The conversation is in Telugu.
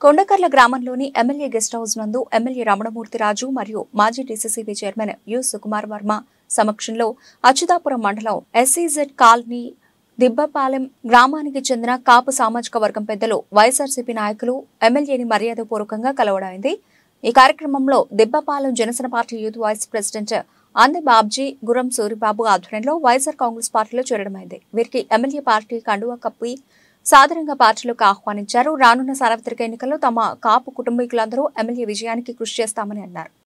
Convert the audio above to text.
కొండకర్ల గ్రామంలోని ఎమ్మెల్యే గెస్ట్ హౌస్ నందు ఎమ్మెల్యే రమణమూర్తి రాజు మరియు మాజీ DCCB chairman U Sukumar Varma సమక్షంలో అచ్యుతాపురం మండలం ఎస్సీజెడ్ కాలనీ దిబ్బపాలెం గ్రామానికి చెందిన కాపు సామాజిక వర్గం పెద్దలు వైఎస్ఆర్సీపీ నాయకులు ఎమ్మెల్యేని మర్యాదపూర్వకంగా కలవడమైంది। ఈ కార్యక్రమంలో Dibbapalem Janasena party youth vice president Andi Babji Guram Suribabu ఆధ్వర్యంలో వైఎస్ఆర్ కాంగ్రెస్ పార్టీలో చేరడమైంది। వీరికి ఎమ్మెల్యే పార్టీ కండువా కప్పి సాధారణంగా పార్టీలోకి ఆహ్వానించారు। రానున్న సార్వత్రిక ఎన్నికల్లో తమ కాపు కుటుంబీకులందరూ ఎమ్మెల్యే విజయానికి కృషి చేస్తామని అన్నారు।